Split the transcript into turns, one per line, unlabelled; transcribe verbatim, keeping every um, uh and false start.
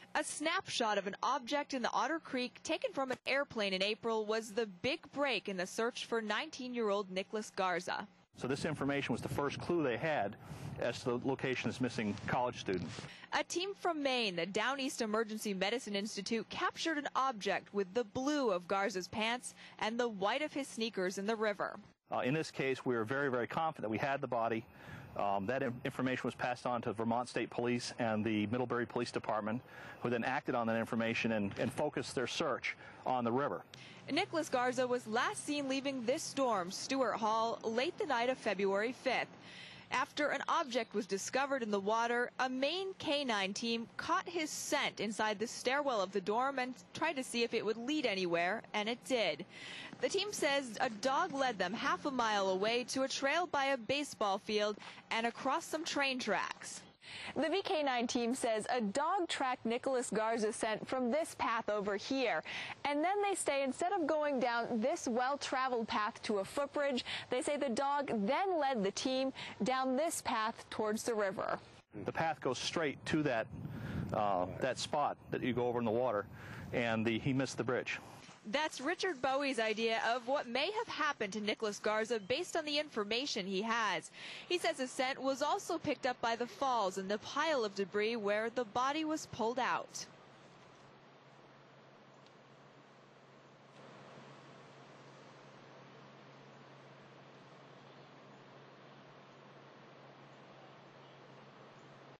A snapshot of an object in the Otter Creek taken from an airplane in April was the big break in the search for nineteen-year-old Nick Garza.
So this information was the first clue they had as to the location of this missing college student.
A team from Maine, the Down East Emergency Medicine Institute, captured an object with the blue of Garza's pants and the white of his sneakers in the river.
Uh, in this case, we were very, very confident that we had the body. Um, that information was passed on to Vermont State Police and the Middlebury Police Department, who then acted on that information and, and focused their search on the river.
Nick Garza was last seen leaving this storm, Stewart Hall, late the night of February fifth. After an object was discovered in the water, a Maine canine team caught his scent inside the stairwell of the dorm and tried to see if it would lead anywhere, and it did. The team says a dog led them half a mile away to a trail by a baseball field and across some train tracks. The V K nine team says a dog tracked Nicholas Garza's scent from this path over here. And then they say instead of going down this well-traveled path to a footbridge, they say the dog then led the team down this path towards the river.
The path goes straight to that, uh, that spot that you go over in the water, and the, he missed the bridge.
That's Richard Bowie's idea of what may have happened to Nick Garza based on the information he has. He says his scent was also picked up by the falls and the pile of debris where the body was pulled out.